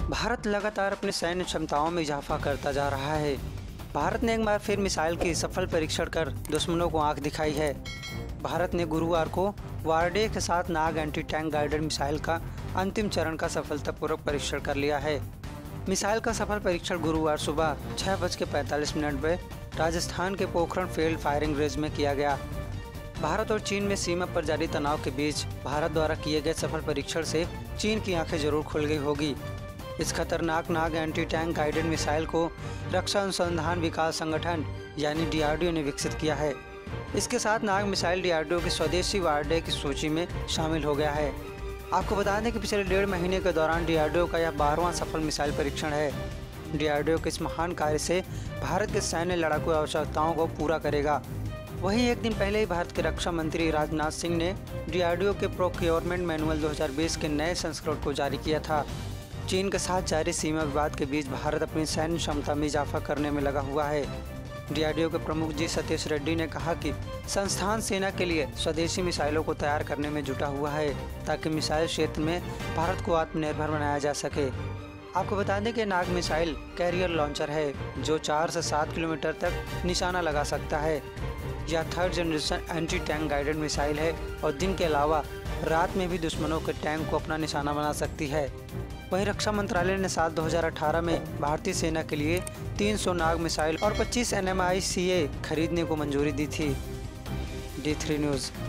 भारत लगातार अपनी सैन्य क्षमताओं में इजाफा करता जा रहा है। भारत ने एक बार फिर मिसाइल की सफल परीक्षण कर दुश्मनों को आंख दिखाई है। भारत ने गुरुवार को वारडे के साथ Nag anti tank guided missile का अंतिम चरण का सफलतापूर्वक परीक्षण कर लिया है। मिसाइल का सफल परीक्षण गुरुवार सुबह 6:45 पर राजस्थान के पोखरण फील्ड फायरिंग रेंज में किया गया। भारत और चीन में सीमा पर जारी तनाव के बीच भारत द्वारा किए गए सफल परीक्षण से चीन की आंखें जरूर खुल गई होगी। इस खतरनाक Nag anti tank guided missile को रक्षा अनुसंधान विकास संगठन यानी DRDO ने विकसित किया है। इसके साथ नाग मिसाइल DRDO की स्वदेशी वारडे की सूची में शामिल हो गया है। आपको बता दें कि पिछले 1.5 महीने के दौरान DRDO का यह 12वां सफल मिसाइल परीक्षण है। DRDO के इस महान कार्य से भारत के सैन्य लड़ाकू आवश्यकताओं को पूरा करेगा। वहीं एक दिन पहले ही भारत के रक्षा मंत्री राजनाथ सिंह ने DRDO के प्रोक्योरमेंट मैनुअल 2020 के नए संस्करण को जारी किया था। चीन के साथ जारी सीमा विवाद के बीच भारत अपनी सैन्य क्षमता में इजाफा करने में लगा हुआ है। DRDO के प्रमुख जी सतीश रेड्डी ने कहा कि संस्थान सेना के लिए स्वदेशी मिसाइलों को तैयार करने में जुटा हुआ है ताकि मिसाइल क्षेत्र में भारत को आत्मनिर्भर बनाया जा सके। आपको बता दें कि नाग मिसाइल कैरियर लॉन्चर है जो 4 से 7 किलोमीटर तक निशाना लगा सकता है। यह 3rd generation anti tank guided missile है और दिन के अलावा रात में भी दुश्मनों के टैंक को अपना निशाना बना सकती है। वहीं रक्षा मंत्रालय ने साल 2018 में भारतीय सेना के लिए 300 नाग मिसाइल और 25 NMICA खरीदने को मंजूरी दी थी। D3 news.